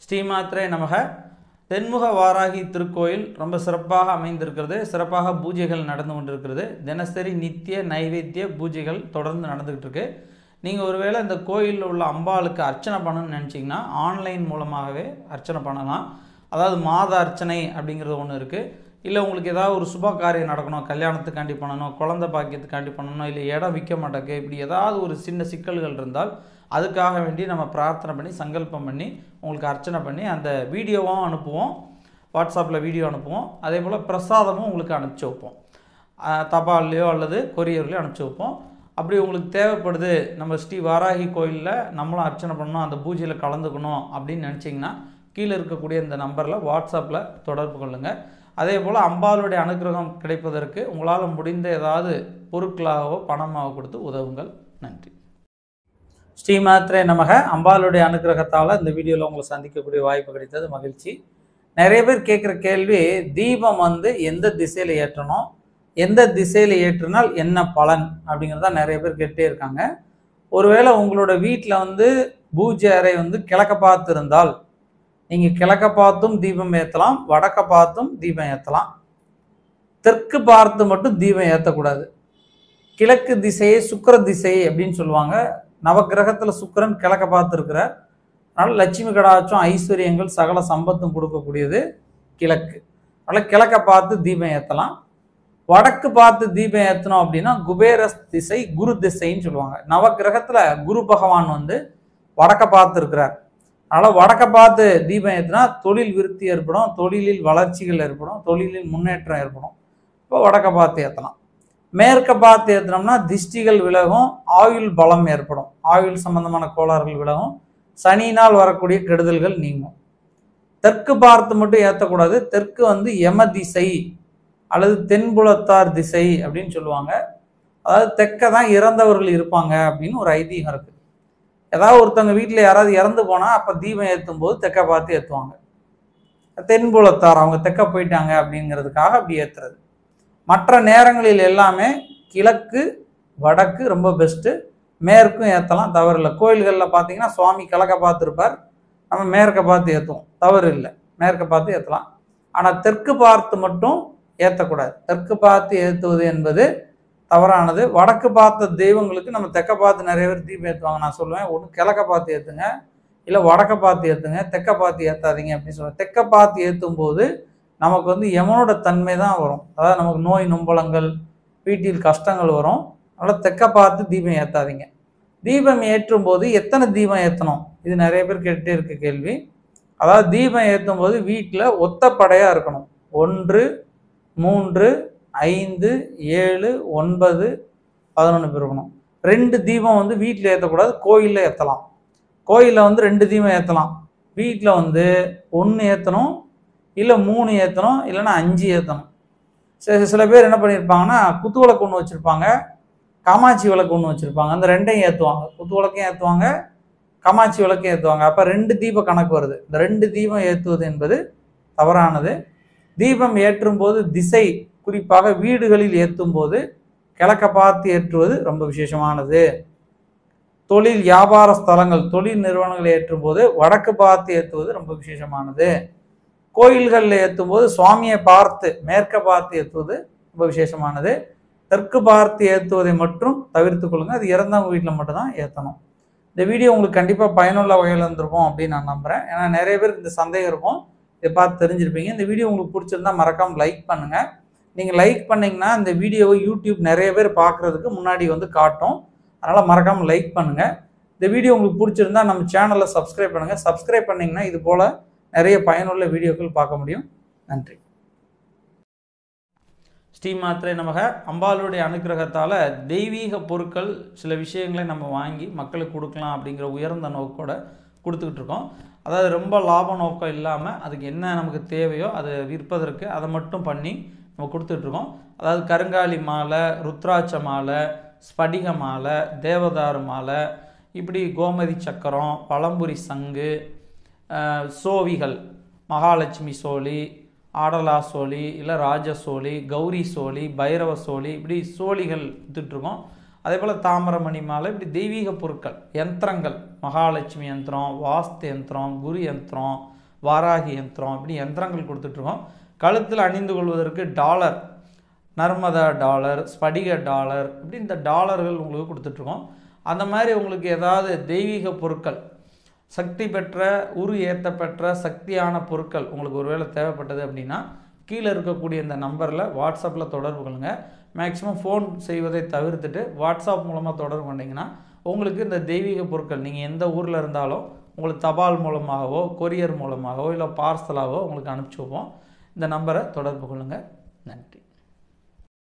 ஸ்ரீமாத்ரே நமக. தென்முக வாராகி திருக்கோயில் ரொம்ப சிறப்பாக அமைந்திருக்கிறது. சிறப்பாக பூஜைகள் நடந்து கொண்டிருக்கிறது. தினசரி நித்திய நைவேத்திய பூஜைகள் தொடர்ந்து நடந்துகிட்டு இருக்கு. நீங்கள் ஒருவேளை இந்த கோயிலில் உள்ள அம்பாளுக்கு அர்ச்சனை பண்ணணும்னு நினச்சிங்கன்னா ஆன்லைன் மூலமாகவே அர்ச்சனை பண்ணலாம். அதாவது மாத அர்ச்சனை அப்படிங்கிறது ஒன்று இருக்குது. இல்லை உங்களுக்கு ஏதாவது ஒரு சுப காரியம் நடக்கணும், கல்யாணத்துக்காண்டி பண்ணணும், குழந்தை பாக்கியத்துக்காண்டி பண்ணணும், இல்லை இடம் விற்க மாட்டேக்கு, இப்படி ஏதாவது ஒரு சின்ன சிக்கல்கள் இருந்தால் அதுக்காக வேண்டி நம்ம பிரார்த்தனை பண்ணி சங்கல்பம் பண்ணி உங்களுக்கு அர்ச்சனை பண்ணி அந்த வீடியோவும் அனுப்புவோம். வாட்ஸ்அப்பில் வீடியோ அனுப்புவோம். அதே போல் பிரசாதமும் உங்களுக்கு அனுப்பிச்சி வைப்போம். தபால்லையோ அல்லது கொரியர்லையோ அனுப்பிச்சி வைப்போம். அப்படி உங்களுக்கு தேவைப்படுது, நம்ம ஸ்ரீ வாராகி கோயிலில் நம்மளும் அர்ச்சனை பண்ணணும், அந்த பூஜையில் கலந்துக்கணும் அப்படின்னு நினச்சிங்கன்னா கீழே இருக்கக்கூடிய இந்த நம்பரில் வாட்ஸ்அப்பில் தொடர்பு கொள்ளுங்கள். அதே போல் அம்பாளுடைய அனுகிரகம் கிடைப்பதற்கு உங்களால் முடிந்த ஏதாவது பொருட்களாகவோ பணமாக கொடுத்து உதவுங்கள். நன்றி. ஸ்ரீமாத்ரே நமக. அம்பாளுடைய அனுகிரகத்தால் இந்த வீடியோவில் உங்களை சந்திக்கக்கூடிய வாய்ப்பு கிடைத்தது மகிழ்ச்சி. நிறைய பேர் கேட்குற கேள்வி, தீபம் எந்த திசையில் ஏற்றணும், எந்த திசையில் ஏற்றினால் என்ன பலன் அப்படிங்கிறத நிறைய பேர் கேட்டே இருக்காங்க. ஒருவேளை உங்களோட வீட்டில் பூஜை அறை கிழக்க பார்த்து இருந்தால் நீங்கள் கிழக்க பார்த்தும் தீபம் ஏற்றலாம், வடக்க பார்த்தும் தீபம் ஏற்றலாம். தெற்கு பார்த்து மட்டும் தீபம் ஏற்றக்கூடாது. கிழக்கு திசையை சுக்கிர திசை அப்படின்னு சொல்லுவாங்க. நவக்கிரகத்தில் சுக்கிரன் கிழக்க பார்த்து இருக்கிறார். அதனால் லட்சுமி கடாட்சம் ஐஸ்வர்யங்கள் சகல சம்பத்தும் கொடுக்கக்கூடியது கிழக்கு. அதனால் கிழக்க பார்த்து தீபம் ஏற்றலாம். வடக்கு பார்த்து தீபம் ஏற்றணும் அப்படின்னா குபேர திசை குரு திசைன்னு சொல்லுவாங்க. நவக்கிரகத்தில் குரு பகவான் வடக்க பார்த்து இருக்கிறார். அதனால் வடக்க பார்த்து தீபம் ஏற்றினா தொழில் விருத்தி ஏற்படும், தொழிலில் வளர்ச்சிகள் ஏற்படும், தொழிலில் முன்னேற்றம் ஏற்படும். இப்போ வடக்க பார்த்து ஏற்றலாம். மேற்க பார்த்து ஏற்றினோம்னா திஷ்டிகள் விலகும், ஆயுள் பலம் ஏற்படும், ஆயுள் சம்பந்தமான கோளாறுகள் விலகும், சனியினால் வரக்கூடிய கெடுதல்கள் நீங்கும். தெற்கு பார்த்து மட்டும் ஏற்றக்கூடாது. தெற்கு யம திசை அல்லது தென்புலத்தார் திசை அப்படின்னு சொல்லுவாங்க. அதாவது தெற்க தான் இறந்தவர்கள் இருப்பாங்க அப்படின்னு ஒரு ஐதீகம் இருக்குது. ஏதாவது ஒருத்தவங்க வீட்டில் யாராவது இறந்து போனால் அப்போ தீபம் ஏற்றும் போது தெற்க பார்த்து ஏற்றுவாங்க. தென்புலத்தார் அவங்க தெற்க போயிட்டாங்க அப்படிங்கிறதுக்காக அப்படி ஏற்றுறது. மற்ற நேரங்களில் எல்லாமே கிழக்கு வடக்கு ரொம்ப பெஸ்ட்டு. மேற்கும் ஏற்றலாம், தவறு இல்லை. கோயில்களில் பார்த்தீங்கன்னா சுவாமி கிழக்க பார்த்துருப்பார், நம்ம மேற்க பார்த்து ஏற்றுவோம், தவறு இல்லை, மேற்க பார்த்து ஏற்றலாம். ஆனால் தெற்கு பார்த்து மட்டும் ஏற்றக்கூடாது. தெற்கு பார்த்து ஏற்றுவது என்பது தவறானது. வடக்கு பார்த்த தெய்வங்களுக்கு நம்ம தெற்க பார்த்து நிறைய பேர் தீபம் ஏற்றுவாங்க. நான் சொல்லுவேன், ஒன்று கிழக்க பார்த்து ஏற்றுங்க, இல்லை வடக்க பார்த்து ஏற்றுங்க, தெற்க பார்த்து ஏற்றாதீங்க அப்படின்னு சொல்லுவேன். தெற்க பார்த்து ஏற்றும் போது நமக்கு யமனோட தன்மை தான் வரும். அதாவது நமக்கு நோய் நொம்பலங்கள், வீட்டில் கஷ்டங்கள் வரும். அதனால் தெற்க பார்த்து தீபம் ஏற்றாதீங்க. தீபம் ஏற்றும் போது எத்தனை தீபம் ஏற்றணும், இது நிறைய பேர் கேட்டுகிட்டே இருக்க கேள்வி. அதாவது தீபம் ஏற்றும் போது வீட்டில் ஒத்தப்படையாக இருக்கணும். 1, 3, 5, 7, 9, 11 பேர் இருக்கணும். 2 தீபம் வீட்டில் ஏற்றக்கூடாது, கோயிலில் ஏற்றலாம். கோயிலில் 2 தீபம் ஏற்றலாம். வீட்டில் 1 ஏற்றணும், இல்லை 3 ஏற்றணும், இல்லைன்னா 5 ஏற்றணும். சில பேர் என்ன பண்ணியிருப்பாங்கன்னா குத்து விளக்கு ஒன்று வச்சுருப்பாங்க, காமாட்சி விளக்கு ஒன்று வச்சுருப்பாங்க. அந்த 2ஐயும் ஏற்றுவாங்க. குத்து விளக்கையும் ஏற்றுவாங்க, காமாட்சி விளக்கையும் ஏற்றுவாங்க. அப்போ 2 தீப கணக்கு வருது. இந்த 2 தீபம் ஏற்றுவது என்பது தவறானது. தீபம் ஏற்றும் போது திசை, குறிப்பாக வீடுகளில் ஏற்றும் போது கிழக்க பார்த்து ஏற்றுவது ரொம்ப விசேஷமானது. தொழில் வியாபார ஸ்தலங்கள், தொழில் நிறுவனங்களை ஏற்றும் போது வடக்கு பார்த்து ஏற்றுவது ரொம்ப விசேஷமானது. கோயில்களில் ஏற்றும் போது சுவாமியை பார்த்து மேற்க பார்த்து ஏற்றுவது ரொம்ப விசேஷமானது. தெற்கு பார்த்து ஏற்றுவதை மட்டும் தவிர்த்து கொள்ளுங்கள். அது இறந்தவங்க வீட்டில் மட்டும்தான் ஏற்றணும். இந்த வீடியோ உங்களுக்கு கண்டிப்பாக பயனுள்ள வகையில் இருந்திருக்கும் அப்படின்னு நான் நம்புகிறேன். ஏன்னா நிறைய பேருக்கு இந்த சந்தேகம் இருக்கும், இதை பார்த்து தெரிஞ்சிருப்பீங்க. இந்த வீடியோ உங்களுக்கு பிடிச்சிருந்தா மறக்காமல் லைக் பண்ணுங்கள். நீங்கள் லைக் பண்ணிங்கன்னா இந்த வீடியோவை யூடியூப் நிறைய பேர் பார்க்குறதுக்கு முன்னாடி காட்டும். அதனால் மறக்காமல் லைக் பண்ணுங்கள். இந்த வீடியோ உங்களுக்கு பிடிச்சிருந்தா நம்ம சேனலை சப்ஸ்கிரைப் பண்ணுங்கள். சப்ஸ்கிரைப் பண்ணிங்கன்னா இது போல் நிறைய பயனுள்ள வீடியோக்கள் பார்க்க முடியும். நன்றி. ஸ்ரீமாத்ரே நமக. அம்பாளுடைய அனுகிரகத்தால் தெய்வீக பொருட்கள் சில விஷயங்களை நம்ம வாங்கி மக்களுக்கு கொடுக்கலாம் அப்படிங்கிற உயர்ந்த நோக்கோடு கொடுத்துக்கிட்டு இருக்கோம். அதாவது ரொம்ப லாப நோக்கம் இல்லாமல் அதுக்கு என்ன நமக்கு தேவையோ அதை விற்பதற்கு அதை மட்டும் பண்ணி நம்ம கொடுத்துட்ருக்கோம். அதாவது கருங்காலி மாலை, ருத்ராட்ச மாலை, ஸ்படிக மாலை, தேவதாரு மாலை, இப்படி கோமதி சக்கரம், பழம்புரி சங்கு, சோவிகள், மகாலட்சுமி சோழி, ஆடலா சோழி, இல்லை ராஜ சோழி, கௌரி சோழி, பைரவ சோழி, இப்படி சோழிகள் விற்றுட்ருக்கோம். அதே போல் தாமிரமணி மாலை, இப்படி தெய்வீக பொருட்கள், யந்திரங்கள், மகாலட்சுமி யந்திரம், வாஸ்து யந்திரம், குரு யந்திரம், வாராகி யந்திரம், இப்படி யந்திரங்கள் கொடுத்துட்ருக்கோம். கழுத்தில் அணிந்து கொள்வதற்கு டாலர், நர்மதா டாலர், ஸ்படிக டாலர், இப்படி இந்த டாலர்கள் உங்களுக்கு கொடுத்துட்ருக்கோம். அந்த மாதிரி உங்களுக்கு ஏதாவது தெய்வீக பொருட்கள், சக்தி பெற்ற, உரு ஏற்றப்பெற்ற சக்தியான பொருட்கள் உங்களுக்கு ஒருவேளை தேவைப்பட்டது அப்படின்னா கீழே இருக்கக்கூடிய இந்த நம்பரில் வாட்ஸ்அப்பில் தொடர்பு கொள்ளுங்கள். மேக்ஸிமம் ஃபோன் செய்வதை தவிர்த்துட்டு வாட்ஸ்அப் மூலமாக தொடர்பு கொண்டீங்கன்னா உங்களுக்கு இந்த தெய்வீக பொருட்கள் நீங்கள் எந்த ஊரில் இருந்தாலும் உங்களுக்கு தபால் மூலமாகவோ கொரியர் மூலமாகவோ இல்லை பார்சலாகவோ உங்களுக்கு அனுப்பிச்சி வைப்போம். இந்த நம்பரை தொடர்பு கொள்ளுங்கள். நன்றி.